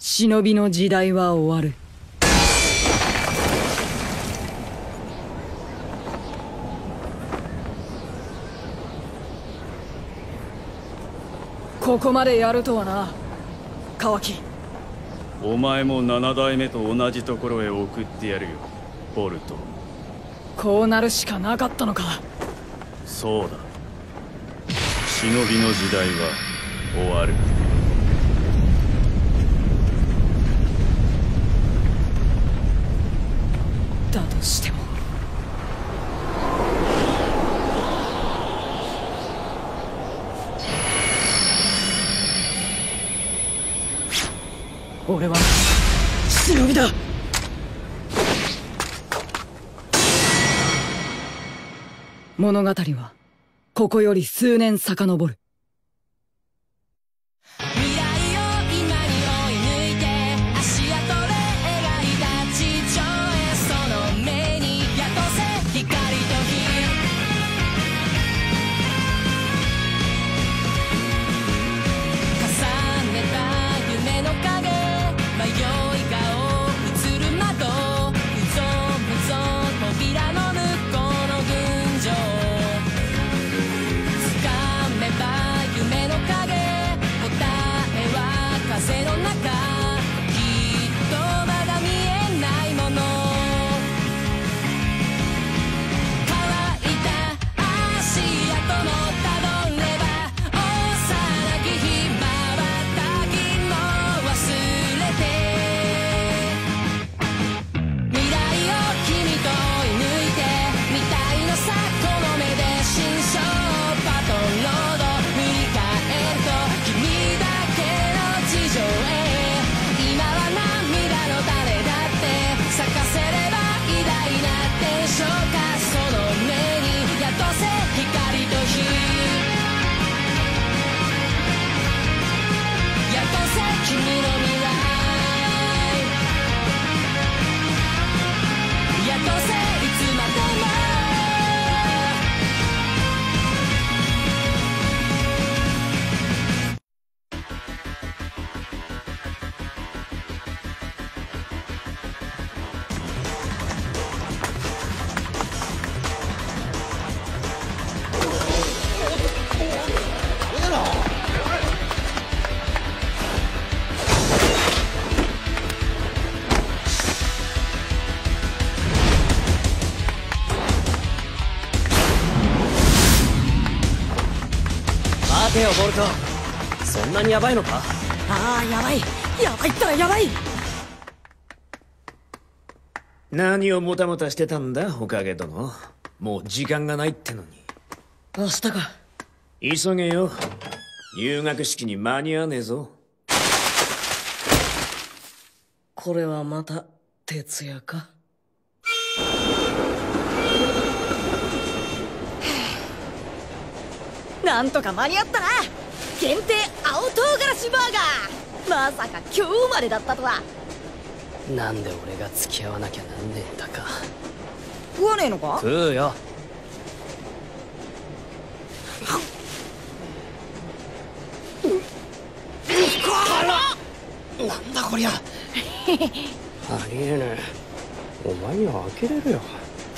忍びの時代は終わる。ここまでやるとはな、カワキ。 お前も7代目と同じところへ送ってやるよ、ボルト。 こうなるしかなかったのか。 そうだ、忍びの時代は終わる。 だとしても俺は忍びだ。物語はここより数年遡る。 待てよボルト、そんなにヤバいのか？ ああ、ヤバいったらヤバい。 何をもたもたしてたんだおかげ殿。もう時間がないってのに。 明日か。 急げよ、入学式に間に合わねえぞ。 これはまた徹夜か。なんとか間に合ったな。限定青唐辛子バーガー、まさか今日までだったとは。 なんで俺が付き合わなきゃなんねえんだか。 食わねえのか？ 食うよ。なんだこりゃ。ありえねえ。お前には開けれるよ。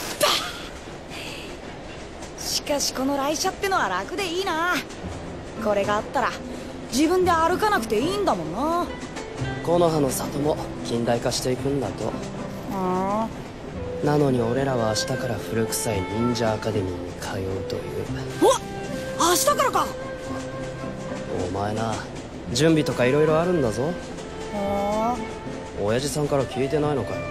しかしこの来車ってのは楽でいいな。これがあったら自分で歩かなくていいんだもんな。 木の葉の里も近代化していくんだと。 あなのに俺らは明日から古臭い忍者アカデミーに通うという。 明日からか。 お前な、準備とか色々あるんだぞ。親父さんから聞いてないのかよ。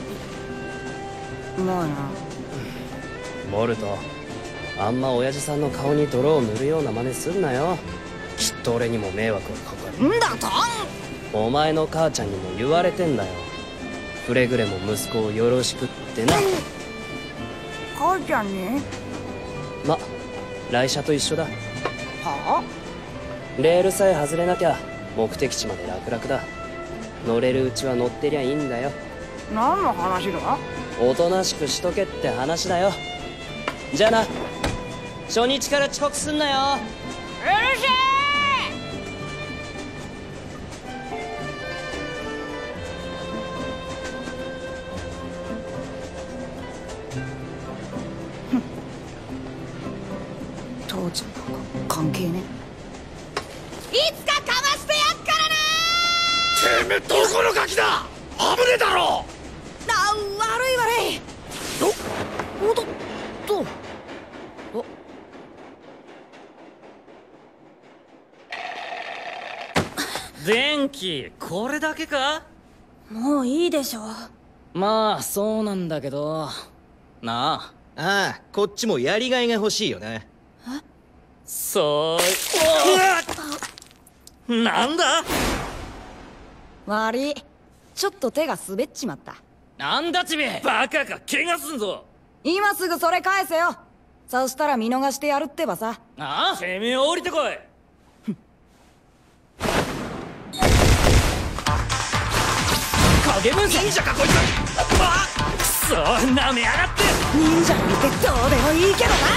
まあな。 ボルト、あんま親父さんの顔に泥を塗るような真似すんなよ。きっと俺にも迷惑がかかる。 んだと？ お前の母ちゃんにも言われてんだよ。くれぐれも息子をよろしくってな。 母ちゃんに？ ま、来社と一緒だ。 はレールさえ外れなきゃ目的地まで楽々だ。乗れるうちは乗ってりゃいいんだよ。 何の話だ？ おとなしくしとけって話だよ。じゃあな、初日から遅刻すんなよ。 うるせえ。 父ちゃんなんか関係ねえ。いつかかましてやっからな。 てめえどこのガキだ。危ねえだろ。 悪い悪い。おっとっと。お電気これだけか。 もういいでしょ。 まあそうなんだけどなあ。 ああ、こっちもやりがいが欲しいよな。 そうなんだ。 悪い。ちょっと手が滑っちまった。 なんだちめバカか。怪我すんぞ。 今すぐそれ返せよ。そしたら見逃してやるってばさ。 ああ、てめえ降りてこい。影分身。忍者かこいつ。あっくそ、なめやがって。 忍者なんてどうでもいいけどな。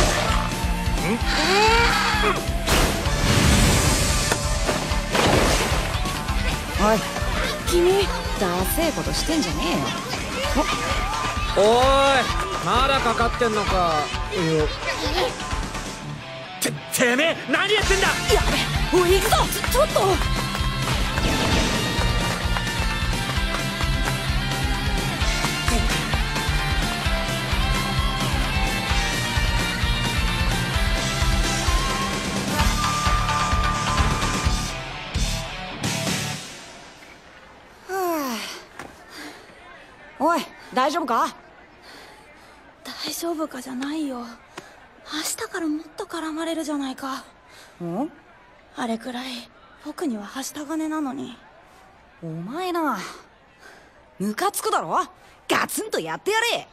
おい君、ダセえことしてんじゃねえよ。 おい、まだかかってんのか。 てめえ何やってんだ。 やべ、おい行くぞ。ちょっと。おい、大丈夫か。 大丈夫かじゃないよ。明日からもっと絡まれるじゃないか。 ん？ あれくらい僕にははした金なのに。 お前な、ムカつくだろ。ガツンとやってやれ。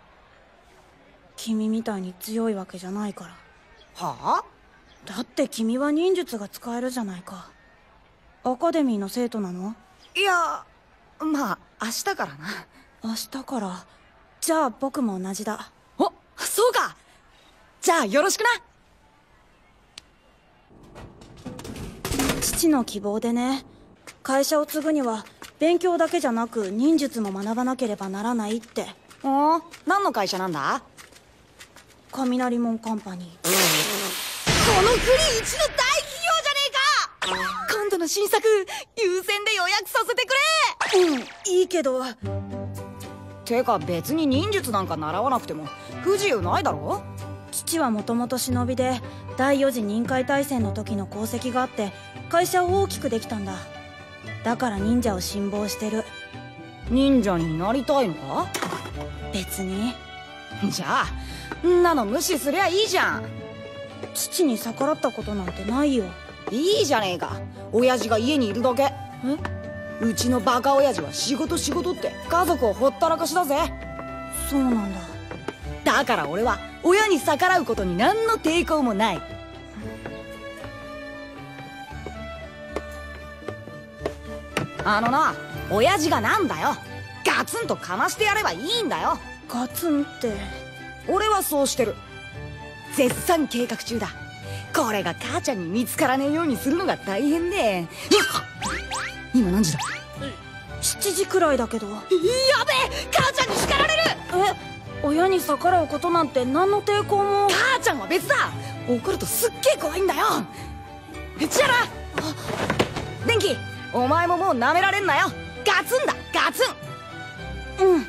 君みたいに強いわけじゃないから。 はあ？ だって君は忍術が使えるじゃないか。アカデミーの生徒なの？ いや、まあ明日からな。 明日から。じゃあ僕も同じだ。 お、そうか。じゃあよろしくな。 父の希望でね。会社を継ぐには勉強だけじゃなく忍術も学ばなければならないって。 お、何の会社なんだ。 雷門カンパニー。 この国一の大企業じゃねえか。今度の新作優先で予約させてくれ。 いいけど。 てか別に忍術なんか習わなくても不自由ないだろ。 父はもともと忍びで第4次忍界大戦の時の功績があって会社を大きくできたんだ。だから忍者を信望してる。 忍者になりたいのか。 別に。 じゃあんなの無視すりゃいいじゃん。 父に逆らったことなんてないよ。 いいじゃねえか。親父が家にいるだけ。うちのバカ親父は仕事仕事って家族をほったらかしだぜ。 そうなんだ。 だから俺は親に逆らうことに何の抵抗もない。あのな、親父がなんだよ。ガツンとかましてやればいいんだよ。 ガツンって。 俺はそうしてる。絶賛計画中だ。これが母ちゃんに見つからねえようにするのが大変で。今何時だ。 7時くらいだけど。やべえ、母ちゃんに叱られる。 親に逆らうことなんて何の抵抗も。 母ちゃんは別だ。怒るとすっげえ怖いんだよ。じゃあな。電気、お前ももう舐められんなよ。ガツンだ、ガツン。うん。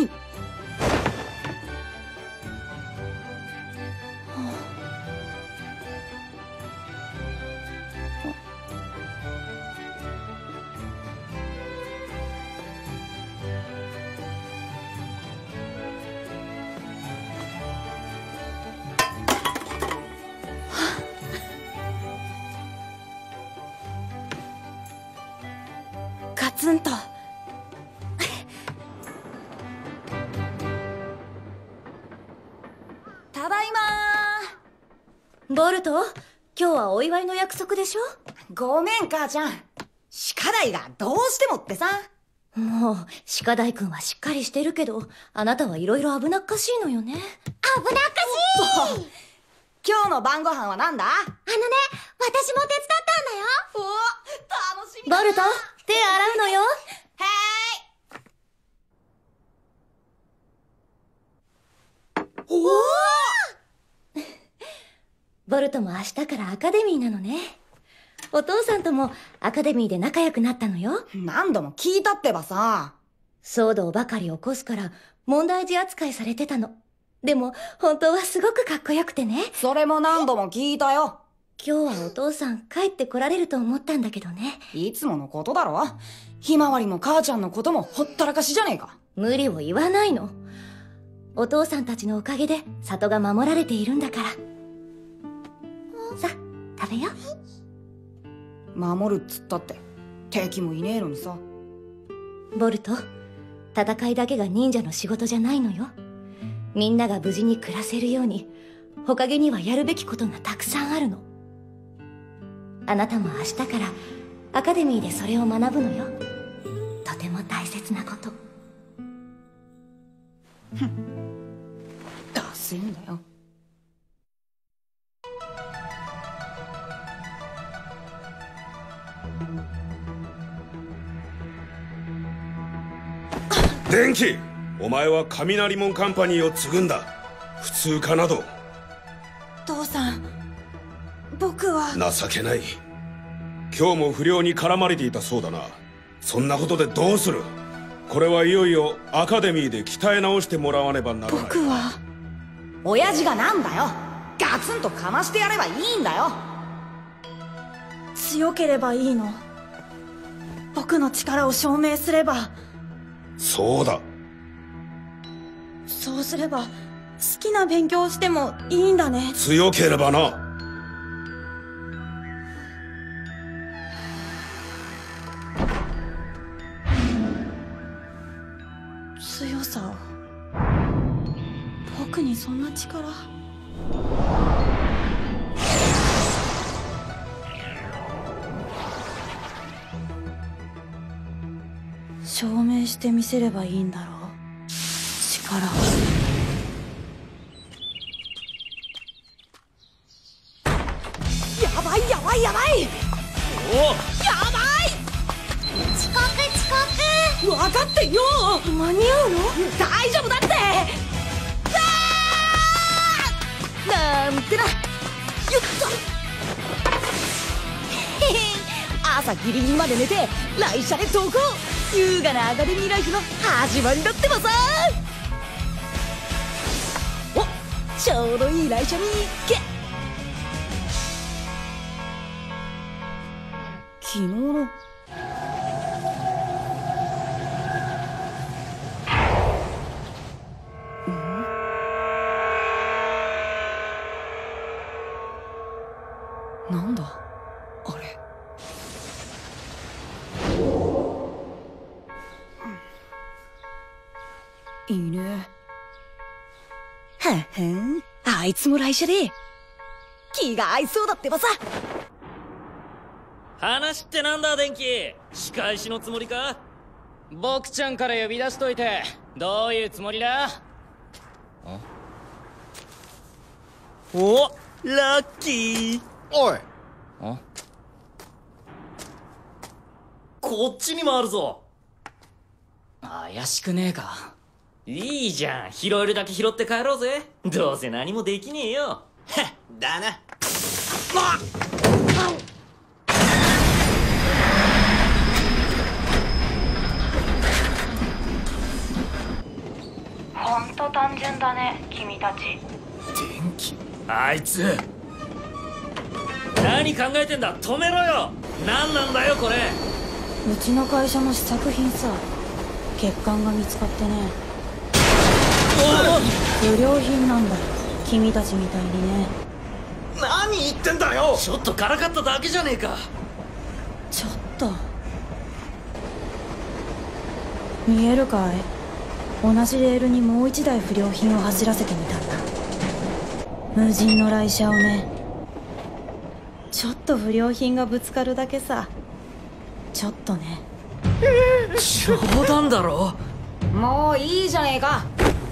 ガツンと。 ただいまー。ボルト、今日はお祝いの約束でしょ。 ごめん母ちゃん、鹿大がどうしてもってさ。 もう鹿大君はしっかりしてるけど、あなたはいろいろ危なっかしいのよね。危なっかしい。 今日の晩ご飯はなんだ。 私も手伝ったんだよ。 お、楽しみだな。 ボルト、手洗うのよ。 ボルトも明日からアカデミーなのね。お父さんともアカデミーで仲良くなったのよ。 何度も聞いたってばさ。 騒動ばかり起こすから問題児扱いされてたの。でも本当はすごくかっこよくてね。 それも何度も聞いたよ。 今日はお父さん帰ってこられると思ったんだけどね。 いつものことだろ。ひまわりも母ちゃんのこともほったらかしじゃねえか。 無理を言わないの。お父さんたちのおかげで里が守られているんだから。さ、食べよ。 守るっつったって敵もいねえのにさ。 ボルト、戦いだけが忍者の仕事じゃないのよ。みんなが無事に暮らせるように、ほかげにはやるべきことがたくさんあるの。あなたも明日からアカデミーでそれを学ぶのよ。とても大切なこと。 ダセえんだよ。 電気、お前は雷門カンパニーを継ぐんだ。普通科など。 父さん、僕は。 情けない。今日も不良に絡まれていたそうだな。そんなことでどうする。これはいよいよアカデミーで鍛え直してもらわねばならない。 僕は。 親父がなんだよ。ガツンとかましてやればいいんだよ。 強ければいいの。僕の力を証明すれば。 そうだ。 そうすれば好きな勉強をしてもいいんだね。 強ければな。 強さを。僕にそんな力。証明してみせればいいんだろう。力を。 やばいやばいやばい。 おやばい。 遅刻遅分かってよ。 刻。間に合うの？ 大丈夫だって。なんてな。よっと。朝ギリギリまで寝て来社で登校。優雅なアカデミーライフの始まりだってばさ。お、ちょうどいい来社にけ。昨日のなんだあれ。いいね。はんはん、あいつも来社で気が合いそうだってばさ。 話ってなんだ電気。仕返しのつもりか。 僕ちゃんから呼び出しといてどういうつもりだ。 お、ラッキー。 おい。 こっちにもあるぞ。 怪しくねえか。 いいじゃん、拾えるだけ拾って帰ろうぜ。どうせ何もできねえよ。 だな。 ほんと単純だね、君たち。 電気。 あいつ何考えてんだ。止めろよ。何なんだよこれ。 うちの会社の試作品さ。欠陥が見つかってね。不良品なんだよ、君たちみたいにね。 何言ってんだよ。 ちょっとからかっただけじゃねえか。 ちょっと見えるかい。同じレールにもう一台不良品を走らせてみたんだ。無人の来車をね。ちょっと不良品がぶつかるだけさ。ちょっとね。 冗談だろ。 もういいじゃねえか。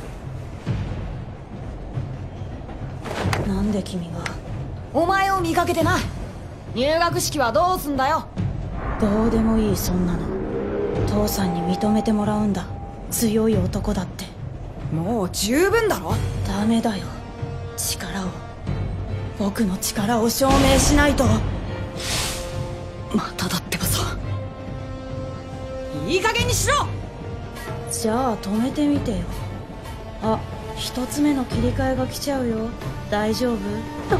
なんで君が。 お前を見かけてな。入学式はどうすんだよ。 どうでもいい、そんなの。父さんに認めてもらうんだ。強い男だって。 もう十分だろ。 ダメだよ、力を。 僕の力を証明しないと。 まただってばさ。いい加減にしろ。 じゃあ止めてみてよ。あ、一つ目の切り替えが来ちゃうよ。大丈夫？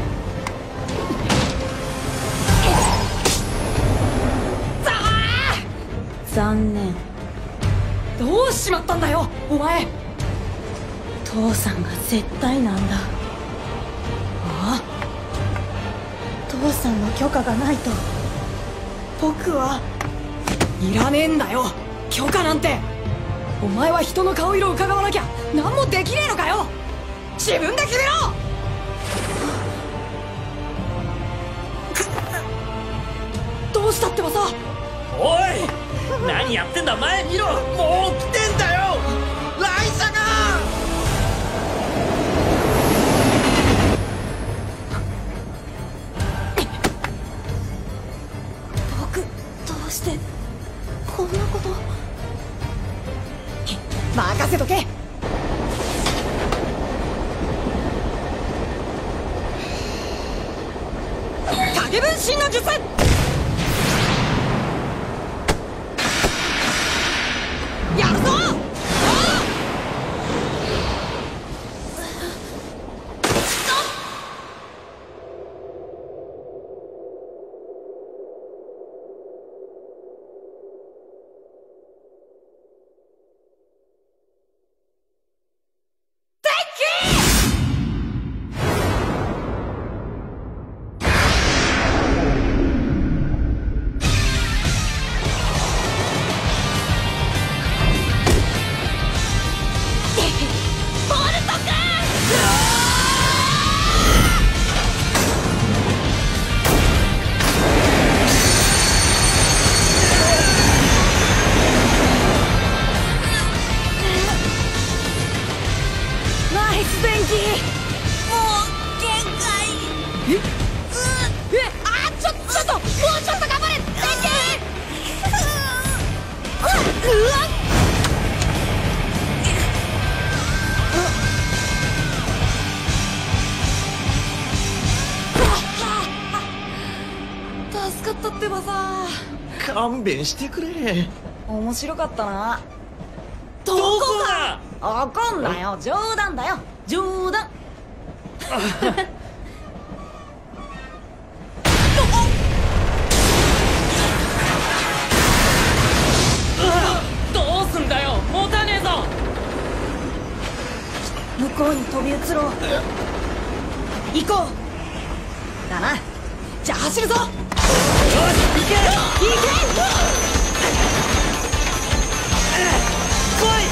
残念。 どうしまったんだよお前。 父さんが絶対なんだ。 ああ、 父さんの許可がないと僕は。 いらねえんだよ許可なんて。お前は人の顔色を伺わなきゃ何もできねえのかよ。自分で決めろ。どうしたってばさ。 おい、何やってんだ。前見ろ。 もう来てんだよ来者が。 僕どうしてこんなこと。 任せとけ。影分身の術。やるぞ。助かったってばさ。 勘弁してくれ。 面白かったな。 どこだ。 怒んなよ、冗談だよ冗談。 どうすんだよ、持たねえぞ。 向こうに飛び移ろう。 行こうだな。じゃあ走るぞ。よし行け行け。 来い。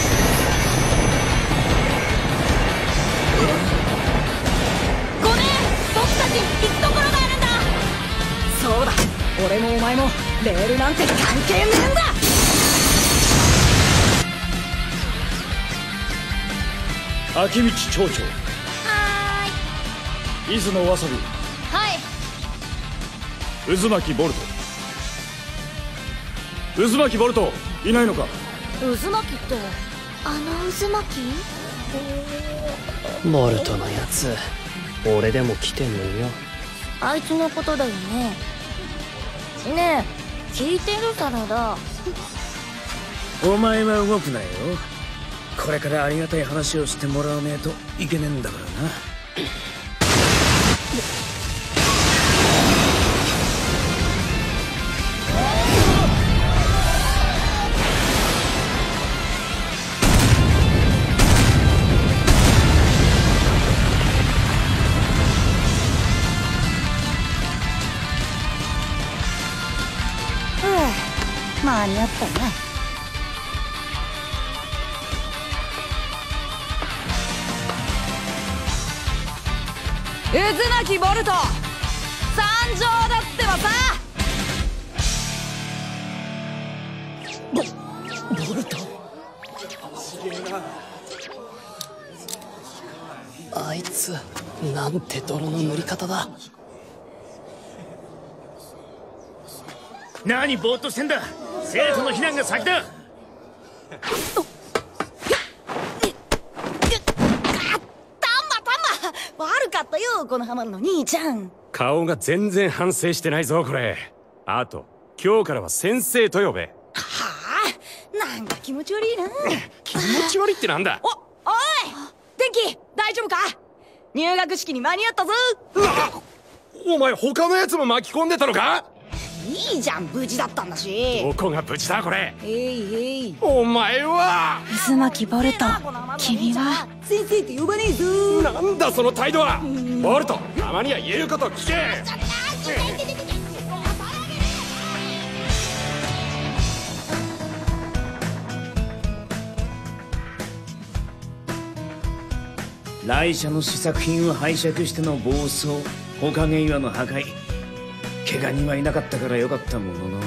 ごめん、僕たち行くところがあるんだ。そうだ、俺もお前もレールなんて関係ねえんだ。 秋道町長。 は伊豆のわさび。 ーい。はい。 渦巻ボルト。渦巻ボルトいないのか。 渦巻きってあの渦巻き？ ボルトのやつ、俺でも来てんのによ。 あいつのことだよね。ねえ、聞いてるからだ。 お前は動くなよ。これからありがたい話をしてもらわねえといけねえんだからな。 間に合ったな。渦巻きボルト参上だってばさ。ボルトあいつなんて泥の塗り方だ。 何ぼーっとしてんだ。生徒の避難が先だ。 悪かったよ。 よこのハマるの兄ちゃん。 顔が全然反省してないぞこれ。あと今日からは先生と呼べ。 はあ、なんか気持ち悪いな。 気持ち悪いってなんだ。 おい電気大丈夫か。入学式に間に合ったぞ。 お前他のやつも巻き込んでたのか。 いいじゃん、無事だったんだし。 どこが無事だこれ。 へいお前は。 渦巻ボルト、君は先生って呼ばねえぞ。 なんだその態度は。ボルト、たまには言うこと聞け。 来社の試作品を拝借しての暴走、火影岩の破壊、怪我人はいなかったからよかったものの。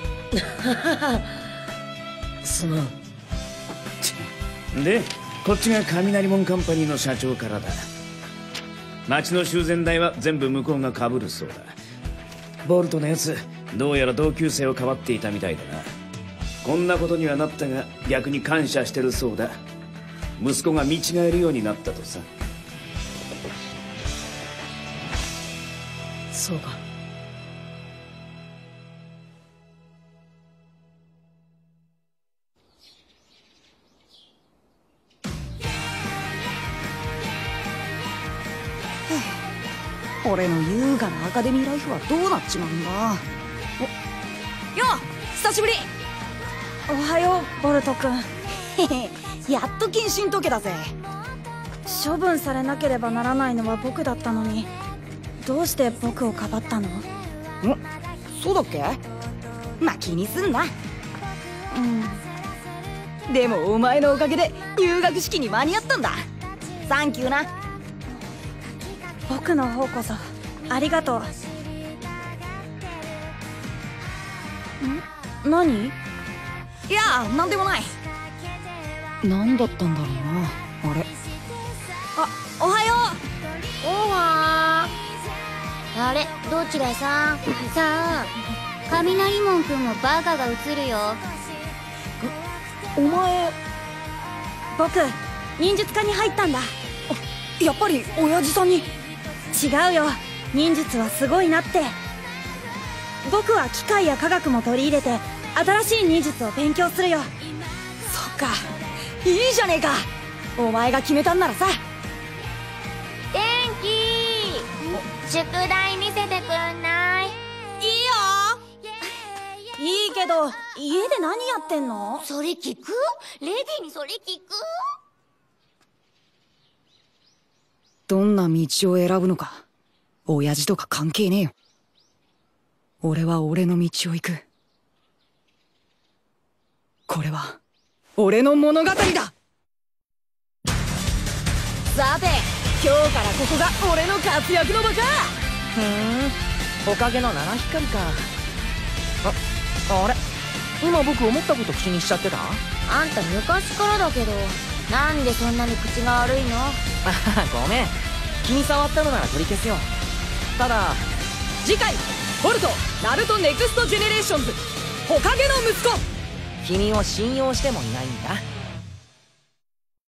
すまん。 でこっちが雷門カンパニーの社長からだ。町の修繕代は全部向こうが被るそうだ。ボルトのやつどうやら同級生をかばっていたみたいだな。こんなことにはなったが逆に感謝してるそうだ。息子が見違えるようになったとさ。 そうか。 俺の優雅なアカデミーライフはどうなっちまうんだ。よ久しぶり。 おはようボルト君。 やっと謹慎解けだぜ。 処分されなければならないのは僕だったのに、どうして僕をかばったの？ そうだっけ。まあ気にすんな。でもお前のおかげで入学式に間に合ったんだ。サンキューな。 僕の方こそありがとう。何？ いやなんでもない。何だったんだろうなあれ。 おはよう。おはー。あれどちらさん。さあ雷門くんもバカが映るよ。 お前。 僕忍術科に入ったんだ。 やっぱり親父さんに。 違うよ、忍術はすごいなって。僕は機械や科学も取り入れて新しい忍術を勉強するよ。 そっか、いいじゃねえか。お前が決めたんならさ。 電気宿題見せてくんない？いいよ。 いいけど家で何やってんの？ それ聞く？レディにそれ聞く？ どんな道を選ぶのか親父とか関係ねえよ。俺は俺の道を行く。これは俺の物語だ。さて今日からここが俺の活躍の場か。 おかげの七光か。あれ今僕思ったこと口にしちゃってた？ あんた昔からだけどなんでそんなに口が悪いの？ ごめん、気に障ったのなら取り消すよ。ただ次回ボルトナルトネクストジェネレーションズ火影の息子。 君を信用してもいないんだ。